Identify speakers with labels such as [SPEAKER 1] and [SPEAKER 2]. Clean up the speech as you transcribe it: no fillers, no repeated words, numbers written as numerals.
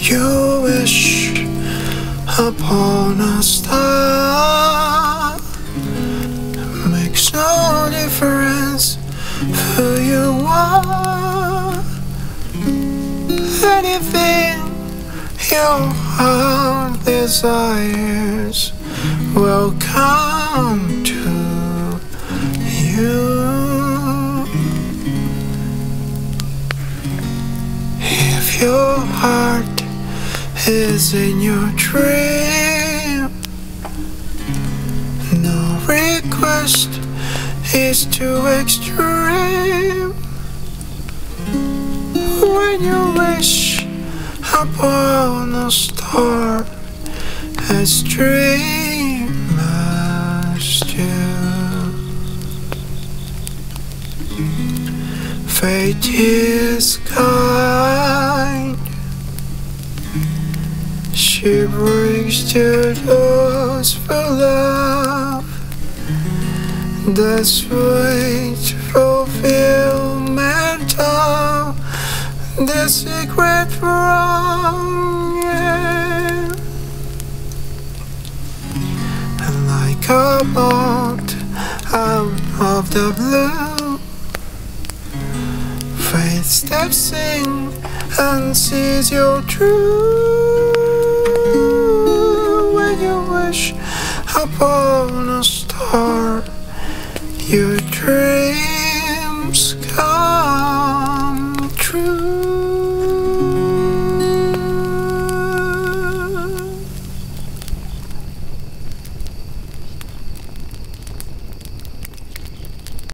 [SPEAKER 1] You wish upon a star. Makes no difference who you are. Anything your heart desires will come to you. If your heart is in your dream, no request is too extreme. When you wish upon a star as dreamers do, fate is kind. She brings to those for love the sweet fulfillment of the secret wrong, yeah. And like a bolt out of the blue, fate steps in and sees your truth. When you wish upon a star, you dream.